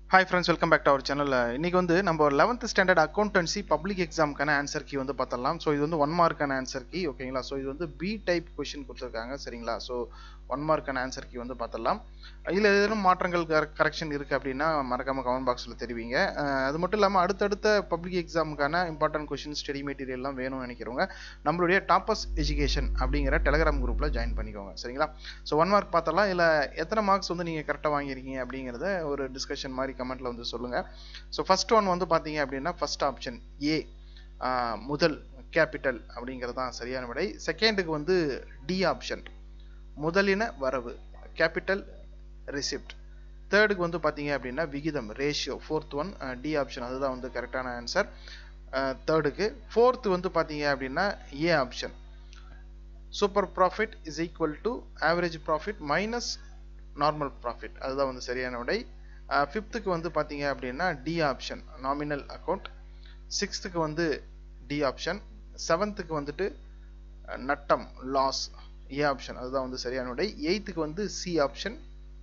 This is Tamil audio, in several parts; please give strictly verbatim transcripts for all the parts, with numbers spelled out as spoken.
Hi friends, welcome back to our channel. இன்னைக்கு வந்து நம்ம eleventh standard accountancy public examக்கான answer key வந்து பார்த்தலாம். So இது வந்து one mark ஆன answer key, ஓகேங்களா? So இது வந்து B type question கொடுத்திருக்காங்க, சரிங்களா? So one mark ஆன answer key வந்து பார்த்தலாம். இதுல ஏதேனும் மாற்றங்கள் கரெக்ஷன் இருக்கு அப்படின்னா மறக்காம கமெண்ட் பாக்ஸ்ல தெரிவிங்க. அது மட்டும் இல்லாம அடுத்தடுத்த பப்ளிக் எக்ஸாமுக்கான இம்பார்ட்டன்ட் கொஸ்டின் ஸ்டடி மெட்டீரியல் எல்லாம் வேணும்னு நினைக்கிறவங்க நம்மளுடைய டாப்பர்ஸ் எஜுகேஷன் அப்படிங்கிற டெலிகிராம் குரூப்ல ஜாயின் பண்ணிக்கோங்க, சரிங்களா? ஸோ ஒன் மார்க் பார்த்தலாம். இல்லை எத்தனை மார்க்ஸ் வந்து நீங்கள் கரெக்டாக வாங்கியிருக்கீங்க அப்படிங்கிறத ஒரு டிஸ்கஷன் மாதிரி கமெண்ட்ல வந்து சொல்லுங்க. ஸோ ஃபர்ஸ்ட் ஒன் வந்து பார்த்தீங்க அப்படின்னா ஃபர்ஸ்ட் ஆப்ஷன் ஏ, முதல் கேபிட்டல் அப்படிங்கிறது தான் சரியான விடை. செகண்டுக்கு வந்து டி ஆப்ஷன், முதலின வரவு கேபிட்டல் ரிசிப்ட். தேர்டுக்கு வந்து பார்த்தீங்க அப்படின்னா விகிதம் ratio, fourth one D option, அதுதான் வந்து கரெக்டான ஆன்சர் தேர்டுக்கு. ஃபோர்த்து வந்து பார்த்தீங்க அப்படின்னா A option, super profit is equal to average profit minus normal profit, அதுதான் வந்து சரியான விடை. ஃபிஃப்த்துக்கு வந்து பார்த்தீங்க அப்படின்னா டி ஆப்ஷன், நாமினல் அக்கௌண்ட். சிக்ஸ்த்துக்கு வந்து டி ஆப்ஷன். செவன்த்துக்கு வந்துட்டு நட்டம் லாஸ், ஏ ஆப்ஷன், அதுதான் வந்து சரியான விடை. எயித்துக்கு வந்து சி ஆப்ஷன்.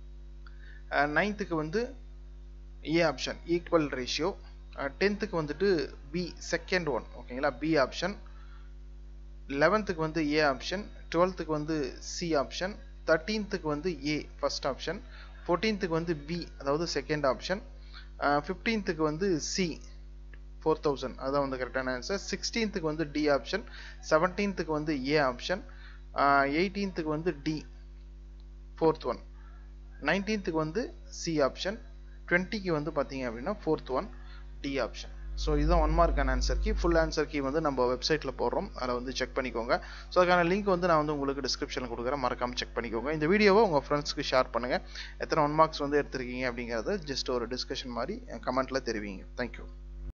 நைன்த்துக்கு வந்து ஏ ஆப்ஷன் ஈக்குவல் ரேஷியோ. டென்த்துக்கு வந்துட்டு பி செகண்ட் ஒன், ஓகேங்களா, பி ஆப்ஷன். லெவன்த்துக்கு வந்து ஏ ஆப்ஷன். டுவெல்த்துக்கு வந்து சி ஆப்ஷன். தேர்ட்டீன்த்துக்கு வந்து ஏ ஃபர்ஸ்ட் ஆப்ஷன். ஃபோர்டீன்த்துக்கு வந்து பி அதாவது செகண்ட் ஆப்ஷன். ஃபிஃப்டீன்த்துக்கு வந்து சி ஃபோர் தௌசண்ட், அதான் வந்து கரெக்டான ஆன்சர். சிக்ஸ்டீன்த்துக்கு வந்து டி ஆப்ஷன். செவன்டீன்த்துக்கு வந்து ஏ ஆப்ஷன். எயிட்டீன்த்துக்கு வந்து டி ஃபோர்த் ஒன். நைன்டீன்த்துக்கு வந்து சி ஆப்ஷன். டுவெண்ட்டிக்கு வந்து பார்த்தீங்க அப்படின்னா fourth one D option. So இதுதான் ஒன் மார்க்கான answer key. Full answer key வந்து நம்ம வெப்சைட்டில் போடுறோம், அதில் வந்து செக் பண்ணிக்கோங்க. ஸோ அதுக்கான லிங்க் வந்து நான் வந்து உங்களுக்கு டிஸ்கிரிப்ஷனில் கொடுக்குறேன், மறக்காமல் செக் பண்ணிக்கோங்க. இந்த வீடியோவை உங்கள் ஃப்ரெண்ட்ஸ்க்கு ஷேர் பண்ணுங்கள். எத்தனை ஒன் மார்க்ஸ் வந்து எடுத்திருக்கீங்க அப்படிங்கிறத ஜஸ்ட் ஒரு டிஸ்கஷன் மாதிரி கமெண்ட்டில் தெரிவிங்க. தேங்க்யூ.